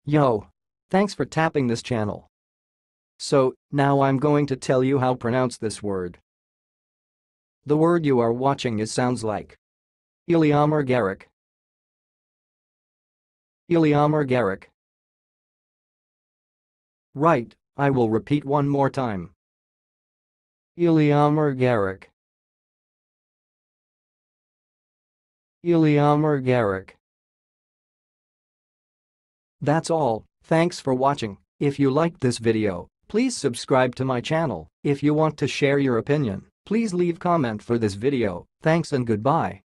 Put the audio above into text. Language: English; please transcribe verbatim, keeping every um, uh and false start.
Yo! Thanks for tapping this channel. So, now I'm going to tell you how to pronounce this word. The word you are watching is sounds like Eleomargaric. Eleomargaric. Right, I will repeat one more time. Eleomargaric. Eleomargaric. That's all, thanks for watching. If you liked this video, please subscribe to my channel. If you want to share your opinion, please leave comment for this video. Thanks and goodbye.